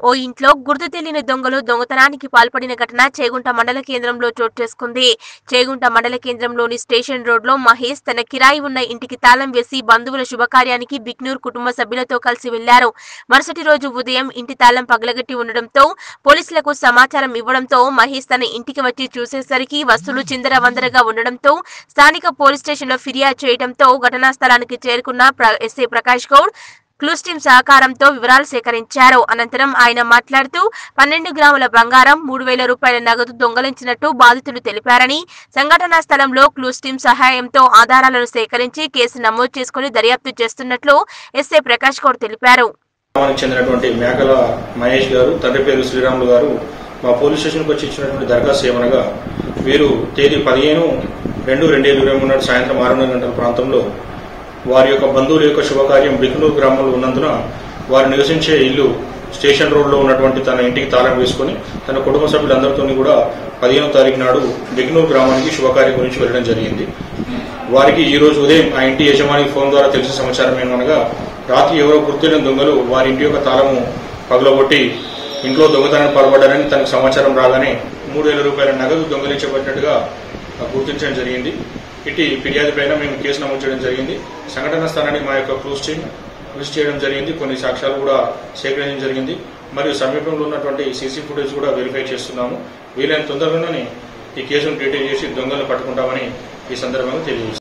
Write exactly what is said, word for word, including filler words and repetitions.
ఓ ఇంట్లో గుర్తు తెలియని దొంగలు దొంగతనానికి పాల్పడిన ఘటన చేగుంట మండల కేంద్రంలో చోటు చేసుకుంది. చేగుంట మండల కేంద్రంలోని స్టేషన్ రోడ్లో మహేష్ తన కిరాయి ఉన్న ఇంటికి తాళం వేసి బంధువుల శుభకార్యానికి బిక్నూర్ కుటుంబ సభ్యులతో కలిసి వెళ్లారు. మరుసటి రోజు ఉదయం ఇంటి తాళం పగలగట్టి ఉండడంతో పోలీసులకు సమాచారం ఇవ్వడంతో మహేష్ తన ఇంటికి వచ్చి చూసేసరికి వస్తువులు చిందరవందరగా ఉండడంతో స్థానిక పోలీస్ స్టేషన్లో ఫిర్యాదు చేయడంతో ఘటనా స్థలానికి చేరుకున్న SI Prakash Goud clues team సహకారంతో వివరాలు సేకరించారు. అనంతరం ఆయన మాట్లాడుతూ పన్నెండు గ్రాముల బంగారం, మూడు వేల రూపాయల నగదు దొంగలించినట్టు బాధితులు తెలిపారని, సంఘటనా స్థలంలో క్లూస్ టీం సహాయంతో ఆధారాలను సేకరించి కేసు నమోదు చేసుకుని దర్యాప్తు చేస్తున్నట్లు ఎస్ఐ ప్రకాష్ గౌడ్ తెలిపారు. చెందినటువంటి మేకల మహేష్ గారు, తండ్రి పేరు శ్రీరాములు గారు మా పోలీస్ స్టేషన్కి వచ్చి ఇచ్చినటువంటి దరఖాస్తు ఏమనగా, వీరు తేదీ పదిహేను రెండు రెండు వేల ఇరవై మూడు సాయంత్రం ఆరున్నర గంటల ప్రాంతంలో వారి యొక్క బంధువుల యొక్క శుభకార్యం బిక్నూర్ గ్రామంలో ఉన్నందున వారు నివసించే ఇల్లు స్టేషన్ రోడ్లో ఉన్నటువంటి తన ఇంటికి తాళం వేసుకుని తన కుటుంబ సభ్యులందరితో కూడా పదిహేనో తారీఖు నాడు బిక్నూర్ గ్రామానికి శుభకార్యం గురించి వెళ్ళడం జరిగింది. వారికి ఈ రోజు ఉదయం ఆ ఇంటి యజమాని ఫోన్ ద్వారా తెలిసిన సమాచారం ఏమనగా, రాత్రి ఎవరో గుర్తులేని దొంగలు వారి ఇంటి యొక్క తాళము పగలగొట్టి ఇంట్లో దొంగతనానికి పాల్పడ్డారని తనకు సమాచారం రాగానే మూడు వేల రూపాయల నగదు దొంగలించబడినట్టుగా గుర్తించడం జరిగింది. ఇటు ఫిర్యాదు పైన మేము కేసు నమోదు చేయడం జరిగింది. సంఘటన స్థలానికి మా యొక్క క్లూస్ టీం విజిట్ చేయడం జరిగింది. కొన్ని సాక్ష్యాలు కూడా సేకరించడం జరిగింది. మరియు సమీపంలో ఉన్నటువంటి సీసీ ఫుటేజ్ కూడా వెరిఫై చేస్తున్నాము. వీలైన తొందరగానే ఈ కేసును డీటెయిల్ చేసి దొంగలను పట్టుకుంటామని ఈ సందర్భంగా తెలియజేస్తున్నాం.